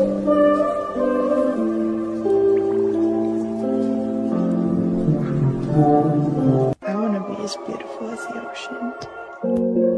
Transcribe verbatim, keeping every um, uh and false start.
I want to be as beautiful as the ocean.